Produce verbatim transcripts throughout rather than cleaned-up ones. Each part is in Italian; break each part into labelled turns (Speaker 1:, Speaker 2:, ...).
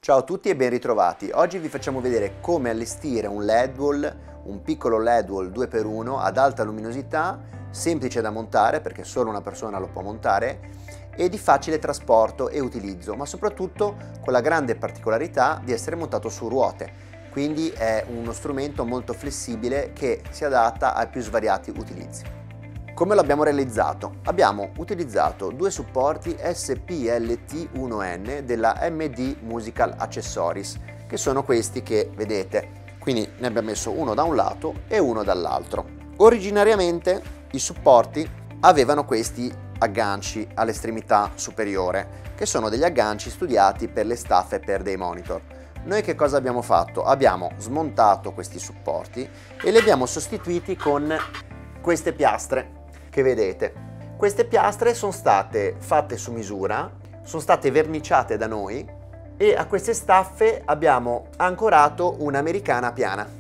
Speaker 1: Ciao a tutti e ben ritrovati. Oggi vi facciamo vedere come allestire un L E D wall, un piccolo L E D wall due per uno ad alta luminosità, semplice da montare perché solo una persona lo può montare e di facile trasporto e utilizzo, ma soprattutto con la grande particolarità di essere montato su ruote. Quindi è uno strumento molto flessibile che si adatta ai più svariati utilizzi. Come l'abbiamo realizzato? Abbiamo utilizzato due supporti S P L T uno N della M D Musical Accessories, che sono questi che vedete. Quindi ne abbiamo messo uno da un lato e uno dall'altro. Originariamente i supporti avevano questi agganci all'estremità superiore, che sono degli agganci studiati per le staffe per dei monitor. Noi che cosa abbiamo fatto? Abbiamo smontato questi supporti e li abbiamo sostituiti con queste piastre che vedete. Queste piastre sono state fatte su misura, sono state verniciate da noi e a queste staffe abbiamo ancorato un'americana piana.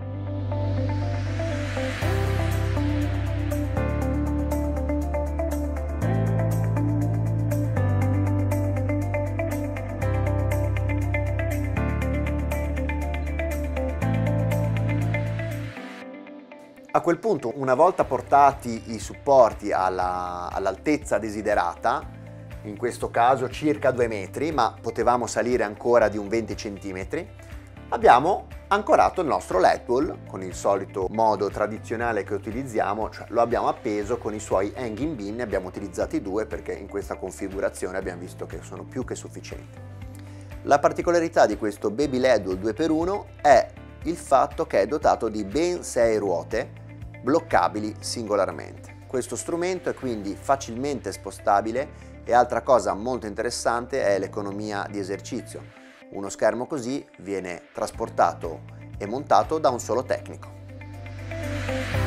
Speaker 1: A quel punto, una volta portati i supporti alla, all'altezza desiderata, in questo caso circa due metri, ma potevamo salire ancora di un venti centimetri, abbiamo ancorato il nostro L E D wall con il solito modo tradizionale che utilizziamo, cioè lo abbiamo appeso con i suoi hanging beam, ne abbiamo utilizzati due perché in questa configurazione abbiamo visto che sono più che sufficienti. La particolarità di questo Baby L E D wall due per uno è il fatto che è dotato di ben sei ruote bloccabili singolarmente. Questo strumento è quindi facilmente spostabile e altra cosa molto interessante è l'economia di esercizio. Uno schermo così viene trasportato e montato da un solo tecnico.